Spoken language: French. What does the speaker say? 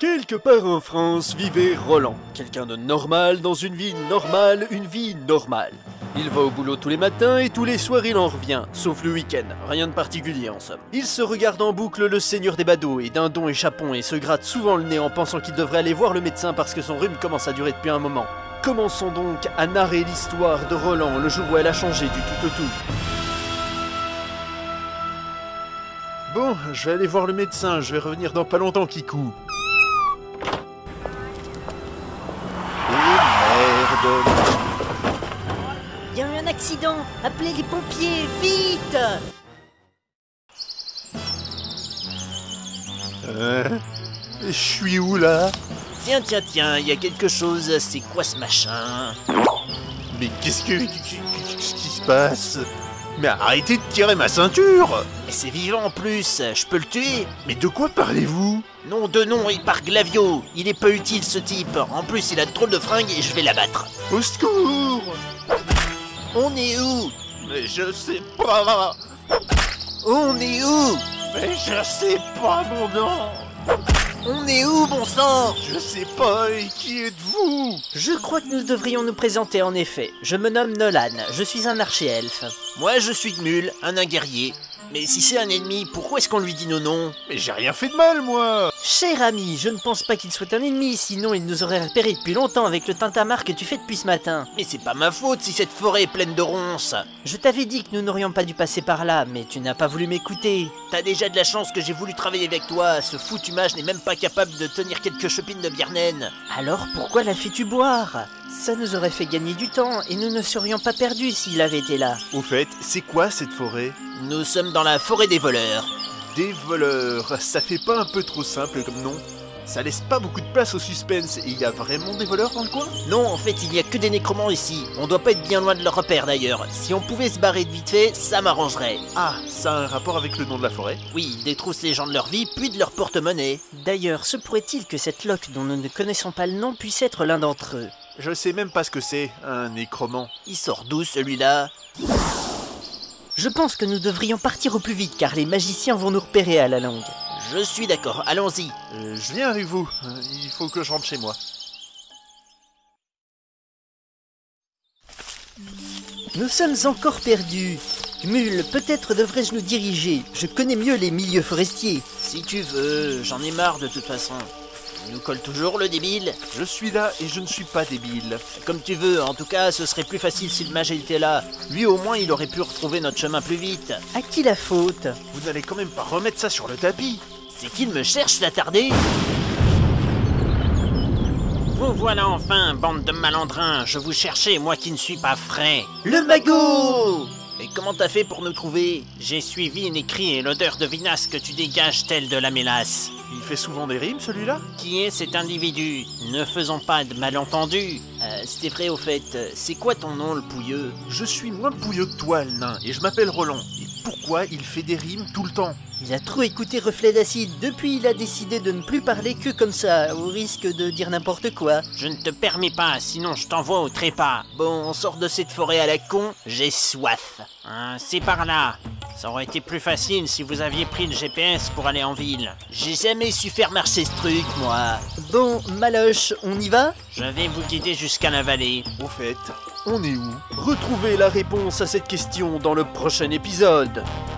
Quelque part en France vivait Roland, quelqu'un de normal dans une vie normale, une vie normale. Il va au boulot tous les matins et tous les soirs il en revient, sauf le week-end, rien de particulier en somme. Il se regarde en boucle Le Seigneur des Badauds et Dindon et Chapon et se gratte souvent le nez en pensant qu'il devrait aller voir le médecin parce que son rhume commence à durer depuis un moment. Commençons donc à narrer l'histoire de Roland le jour où elle a changé du tout au tout. Bon, je vais aller voir le médecin, je vais revenir dans pas longtemps, Kikou. Merde. Il y a eu un accident. Appelez les pompiers, vite. Je suis où là? Tiens, il y a quelque chose. C'est quoi ce machin? Mais qu'est-ce qui se passe? Mais arrêtez de tirer ma ceinture! Mais c'est vivant en plus, je peux le tuer? Mais de quoi parlez-vous? Non, il part Glavio. Il est pas utile ce type. En plus, il a trop de fringues et je vais l'abattre. Au secours! On est où? Mais je sais pas! On est où? Mais je sais pas, mon nom! On est où, bon sang? Je sais pas, et qui êtes-vous? Je crois que nous devrions nous présenter en effet. Je me nomme Nolan, je suis un archer-elfe. Moi, je suis Gmul, un guerrier. Mais si c'est un ennemi, pourquoi est-ce qu'on lui dit nos noms? Mais j'ai rien fait de mal, moi! Cher ami, je ne pense pas qu'il soit un ennemi, sinon il nous aurait repéré depuis longtemps avec le tintamarre que tu fais depuis ce matin. Mais c'est pas ma faute si cette forêt est pleine de ronces. Je t'avais dit que nous n'aurions pas dû passer par là, mais tu n'as pas voulu m'écouter. T'as déjà de la chance que j'ai voulu travailler avec toi, ce foutu mage n'est même pas capable de tenir quelques chopines de bière naine. Alors pourquoi la fais-tu boire? Ça nous aurait fait gagner du temps, et nous ne serions pas perdus s'il avait été là. Au fait, c'est quoi cette forêt? Nous sommes dans la forêt des voleurs. Des voleurs, ça fait pas un peu trop simple comme nom? Ça laisse pas beaucoup de place au suspense, et il y a vraiment des voleurs dans le coin? Non, en fait, il n'y a que des nécromants ici. On doit pas être bien loin de leur repère d'ailleurs. Si on pouvait se barrer de vite fait, ça m'arrangerait. Ah, ça a un rapport avec le nom de la forêt? Oui, ils détroussent les gens de leur vie, puis de leur porte-monnaie. D'ailleurs, se pourrait-il que cette loque dont nous ne connaissons pas le nom puisse être l'un d'entre eux? Je sais même pas ce que c'est, un nécromant. Il sort d'où celui-là? Je pense que nous devrions partir au plus vite car les magiciens vont nous repérer à la longue. Je suis d'accord, allons-y. Je viens avec vous, il faut que je rentre chez moi. Nous sommes encore perdus. Gmul, peut-être devrais-je nous diriger. Je connais mieux les milieux forestiers. Si tu veux, j'en ai marre de toute façon. Il nous colle toujours le débile. Je suis là et je ne suis pas débile. Comme tu veux, en tout cas, ce serait plus facile si le mage était là. Lui au moins, il aurait pu retrouver notre chemin plus vite. À qui la faute? Vous n'allez quand même pas remettre ça sur le tapis? C'est qu'il me cherche l'attardé? Vous voilà enfin, bande de malandrins. Je vous cherchais, moi qui ne suis pas frais. Le magot! Et comment t'as fait pour nous trouver? J'ai suivi une écrit et l'odeur de vinasse que tu dégages telle de la mélasse. Il fait souvent des rimes, celui-là? Qui est cet individu? Ne faisons pas de malentendus. C'était vrai au fait. C'est quoi ton nom, le pouilleux? Je suis moins pouilleux que toi, le nain, et je m'appelle Roland. Et pourquoi il fait des rimes tout le temps? Il a trop écouté Reflet d'Acide. Depuis, il a décidé de ne plus parler que comme ça, au risque de dire n'importe quoi. Je ne te permets pas, sinon je t'envoie au trépas. Bon, on sort de cette forêt à la con, j'ai soif. Hein, c'est par là. Ça aurait été plus facile si vous aviez pris le GPS pour aller en ville. J'ai jamais su faire marcher ce truc, moi. Bon, Maloche, on y va? Je vais vous guider jusqu'à la vallée. Au fait, on est où? Retrouvez la réponse à cette question dans le prochain épisode.